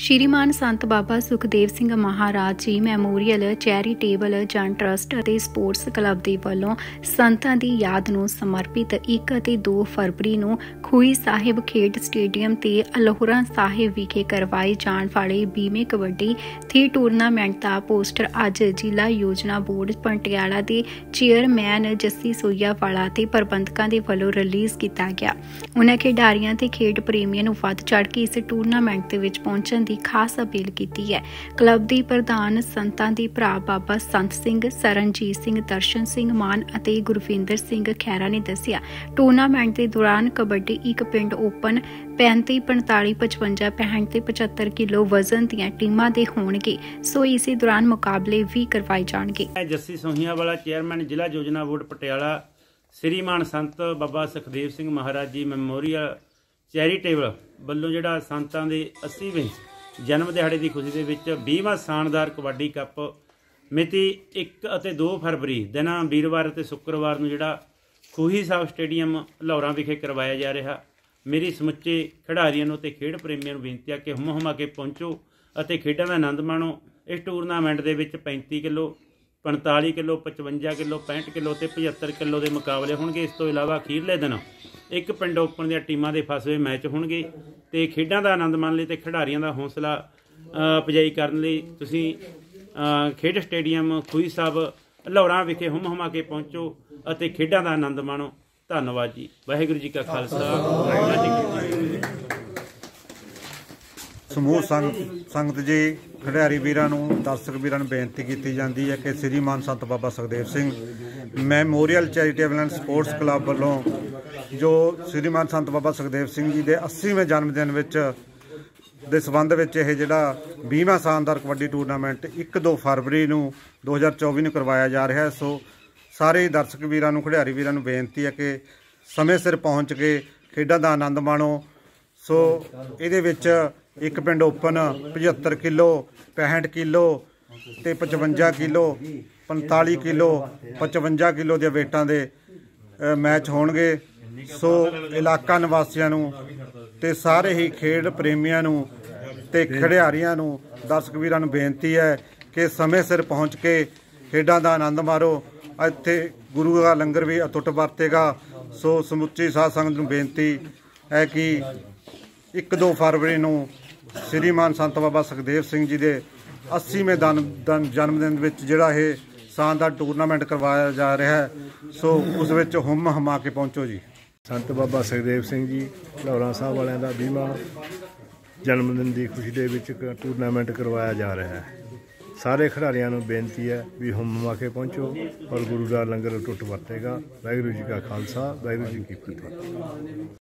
ਸ਼੍ਰੀਮਾਨ Sant Baba Sukhdev Singh Maharaj ji memorial charitable ਜਨ trust ਅਤੇ sports club ਦੇ ਵੱਲੋਂ ਸੰਤਾਂ ਦੀ ਯਾਦ ਨੂੰ ਸਮਰਪਿਤ 1 ਅਤੇ 2 ਫਰਵਰੀ ਨੂੰ ਖੂਹੀ ਸਾਹਿਬ ਖੇਡ ਸਟੇਡੀਅਮ ਤੇ ਅਲਹੋਰਾ ਸਾਹਿਬ ਵਿਖੇ ਕਰਵਾਏ ਜਾਣ ਵਾਲੇ ਬੀਮੇ ਕਬੱਡੀ ਥੀ ਟੂਰਨਾਮੈਂਟ ਦਾ ਪੋਸਟਰ ਅੱਜ ਜ਼ਿਲ੍ਹਾ ਯੋਜਨਾ ਬੋਰਡ ਪਟਿਆਲਾ ਦੇ ਚੇਅਰਮੈਨ ਜੱਸੀ ਸੋਈਆਵਾਲਾ ਤੇ ਪ੍ਰਬੰਧਕਾਂ ਦੇ ਵੱਲੋਂ ਰਿਲੀਜ਼ ਕੀਤਾ ਗਿਆ। ਉਨ੍ਹਾਂ ਖਿਡਾਰੀਆਂ ਤੇ ਖੇਡ ਪ੍ਰੇਮੀਆਂ ਨੂੰ ਵੱਧ ਚੜ੍ਹ ਕੇ ਇਸ ਟੂਰਨਾਮੈਂਟ ਦੇ ਵਿੱਚ ਪਹੁੰਚਣ ਦੀ ਖਾਸ ਅਪੀਲ ਕੀਤੀ ਹੈ। ਕਲੱਬ ਦੀ ਪ੍ਰਧਾਨ ਸੰਤਾਂ ਦੀ ਭਰਾ ਬਾਬਾ ਸੰਤ ਸਿੰਘ, ਸਰਨਜੀਤ ਸਿੰਘ, ਦਰਸ਼ਨ ਸਿੰਘ ਮਾਨ ਅਤੇ ਗੁਰਵਿੰਦਰ ਸਿੰਘ ਖੈਰਾ ਨੇ ਦੱਸਿਆ, ਟੂਰਨਾਮੈਂਟ ਦੇ ਦੌਰਾਨ ਕਬੱਡੀ ਇੱਕ ਪਿੰਡ ਓਪਨ 35, 45, 55, 65 ਤੇ 75 ਕਿਲੋ ਵਜ਼ਨ ਦੀਆਂ ਟੀਮਾਂ ਦੇ ਹੋਣਗੇ। ਸੋ ਇਸੇ ਦੌਰਾਨ ਮੁਕਾਬਲੇ ਵੀ ਕਰਵਾਏ ਜਾਣਗੇ। ਜੱਸੀ ਸੋਈਆਵਾਲਾ ਚੇਅਰਮੈਨ ਜ਼ਿਲ੍ਹਾ ਯੋਜਨਾ ਬੋਰਡ ਪਟਿਆਲਾ ਸ਼੍ਰੀਮਾਨ ਸੰਤ ਬਾਬਾ ਸੁਖਦੇਵ ਸਿੰਘ ਮਹਾਰਾਜ ਜੀ ਮੈਮੋਰੀਅਲ ਚੈਰੀਟੇਬਲ ਵੱਲੋਂ ਜਿਹੜਾ ਸੰਤਾਂ ਦੇ 80ਵੇਂ ਜਨਮ ਦਿਹਾੜੇ ਦੀ ਖੁਸ਼ੀ ਦੇ ਵਿੱਚ 20ਵਾਂ ਸ਼ਾਨਦਾਰ ਕਬੱਡੀ ਕੱਪ ਮਿਤੀ 1 ਅਤੇ 2 ਫਰਵਰੀ ਦਿਨ ਵੀਰਵਾਰ ਅਤੇ ਸ਼ੁੱਕਰਵਾਰ ਨੂੰ ਜਿਹੜਾ ਖੂਹੀ ਸਾਹਿਬ ਸਟੇਡੀਅਮ ਲਾਹੌਰਾ ਵਿਖੇ ਕਰਵਾਇਆ ਜਾ ਰਿਹਾ। ਮੇਰੀ ਸਮੁੱਚੇ ਖਿਡਾਰੀਆਂ ਨੂੰ ਤੇ ਖੇਡ ਪ੍ਰੇਮੀਆਂ ਨੂੰ ਬੇਨਤੀ ਹੈ ਕਿ ਹੁਮ ਕੇ ਪਹੁੰਚੋ ਅਤੇ ਖੇਡਾਂ ਦਾ ਆਨੰਦ ਮਾਣੋ। ਇਸ ਟੂਰਨਾਮੈਂਟ ਦੇ ਵਿੱਚ 35 ਕਿਲੋ 45 ਕਿਲੋ 55 ਕਿਲੋ 65 ਕਿਲੋ ਤੇ 75 ਕਿਲੋ ਦੇ ਮੁਕਾਬਲੇ ਹੋਣਗੇ। ਇਸ ਤੋਂ ਇਲਾਵਾ ਅਖੀਰਲੇ ਦਿਨ ਇੱਕ ਪਿੰਡ ਓਪਨ ਦੀਆਂ ਟੀਮਾਂ ਦੇ ਫਸਵੇਂ ਮੈਚ ਹੋਣਗੇ ਤੇ ਖੇਡਾਂ ਦਾ ਆਨੰਦ ਮਾਣਨ ਲਈ ਤੇ ਖਿਡਾਰੀਆਂ ਦਾ ਹੌਸਲਾ ਅਫਜ਼ਾਈ ਕਰਨ ਲਈ ਤੁਸੀਂ ਖੇਡ ਸਟੇਡੀਅਮ ਖੂਹੀ ਸਾਹਿਬ ਲਾਹੌਰਾ ਵਿਖੇ ਹੁਮ ਕੇ ਪਹੁੰਚੋ ਅਤੇ ਖੇਡਾਂ ਦਾ ਆਨੰਦ ਮਾਣੋ। ਧੰਨਵਾਦ ਜੀ। ਵਾਹਿਗੁਰੂ ਜੀ ਕਾ ਖਾਲਸਾ, ਵਾਹਿਗੁਰੂ ਜੀ ਕੀ ਫਤਿਹ। ਸਮੂਹ ਸੰਗਤ ਜੀ, ਖਿਡਾਰੀ ਵੀਰਾਂ ਨੂੰ, ਦਰਸ਼ਕ ਵੀਰਾਂ ਨੂੰ ਬੇਨਤੀ ਕੀਤੀ ਜਾਂਦੀ ਹੈ ਕਿ Shriman Sant Baba Sukhdev Singh memorial charitable and sports club ਵੱਲੋਂ ਜੋ ਸ਼੍ਰੀਮਾਨ ਸੰਤ ਬਾਬਾ ਸੁਖਦੇਵ ਸਿੰਘ ਜੀ ਦੇ 80ਵੇਂ ਜਨਮ ਦਿਨ ਵਿੱਚ ਦੇ ਸੰਬੰਧ ਵਿੱਚ ਇਹ ਜਿਹੜਾ 20ਵਾਂ ਸ਼ਾਨਦਾਰ ਕਬੱਡੀ ਟੂਰਨਾਮੈਂਟ 1-2 ਫਰਵਰੀ ਨੂੰ 2024 ਨੂੰ ਕਰਵਾਇਆ ਜਾ ਰਿਹਾ ਹੈ। ਸੋ ਸਾਰੇ ਦਰਸ਼ਕ ਵੀਰਾਂ ਨੂੰ, ਖਿਡਾਰੀ ਵੀਰਾਂ ਨੂੰ ਬੇਨਤੀ ਹੈ ਕਿ ਸਮੇਂ ਸਿਰ ਪਹੁੰਚ ਕੇ ਖੇਡਾਂ ਦਾ ਆਨੰਦ ਮਾਣੋ। ਸੋ ਇਹਦੇ ਵਿੱਚ ਇੱਕ ਪਿੰਡ ਓਪਨ 75 ਕਿਲੋ 65 ਕਿਲੋ ਤੇ 55 ਕਿਲੋ 45 ਕਿਲੋ 55 ਕਿਲੋ ਦੇ ਵੇਟਾਂ ਦੇ ਮੈਚ ਹੋਣਗੇ। ਸੋ ਇਲਾਕਾ ਨਿਵਾਸੀਆਂ ਨੂੰ ਤੇ ਸਾਰੇ ਹੀ ਖੇਡ ਪ੍ਰੇਮੀਆਂ ਨੂੰ ਤੇ ਖਿਡਾਰੀਆਂ ਨੂੰ, ਦਰਸ਼ਕ ਵੀਰਾਂ ਨੂੰ ਬੇਨਤੀ ਹੈ ਕਿ ਸਮੇਂ ਸਿਰ ਪਹੁੰਚ ਕੇ ਖੇਡਾਂ ਦਾ ਆਨੰਦ ਮਾਰੋ। ਇੱਥੇ ਗੁਰੂ ਦਾ ਲੰਗਰ ਵੀ ਅਟੁੱਟ ਵਰਤੇਗਾ। ਸੋ ਸਮੁੱਚੀ ਸਾਧ ਸੰਗਤ ਨੂੰ ਬੇਨਤੀ ਹੈ ਕਿ 1-2 ਫਰਵਰੀ ਨੂੰ ਸ਼੍ਰੀਮਾਨ ਸੰਤ ਬਾਬਾ ਸੁਖਦੇਵ ਸਿੰਘ ਜੀ ਦੇ 80ਵੇਂ ਜਨਮ ਦਿਨ ਵਿੱਚ ਜਿਹੜਾ ਇਹ ਸ਼ਾਨਦਾਰ ਟੂਰਨਾਮੈਂਟ ਕਰਵਾਇਆ ਜਾ ਰਿਹਾ ਹੈ। ਸੋ ਉਸ ਵਿੱਚ ਹੁਮ ਕੇ ਪਹੁੰਚੋ ਜੀ। ਸੰਤ ਬਾਬਾ ਸੁਖਦੇਵ ਸਿੰਘ ਜੀ ਲਾਹੌਰਾ ਸਾਹਿਬ ਵਾਲਿਆਂ ਦਾ 20ਵਾਂ ਜਨਮ ਦਿਨ ਦੀ ਖੁਸ਼ੀ ਦੇ ਵਿੱਚ ਟੂਰਨਾਮੈਂਟ ਕਰਵਾਇਆ ਜਾ ਰਿਹਾ ਹੈ। ਸਾਰੇ ਖਿਡਾਰੀਆਂ ਨੂੰ ਬੇਨਤੀ ਹੈ ਵੀ ਹੁਮ ਕੇ ਪਹੁੰਚੋ ਔਰ ਗੁਰੂ ਦਾ ਲੰਗਰ ਅਟੁੱਟ ਵਰਤੇਗਾ। ਵਾਹਿਗੁਰੂ ਜੀ ਕਾ ਖਾਲਸਾ, ਵਾਹਿਗੁਰੂ ਜੀ ਕੀ ਫਤਿਹ।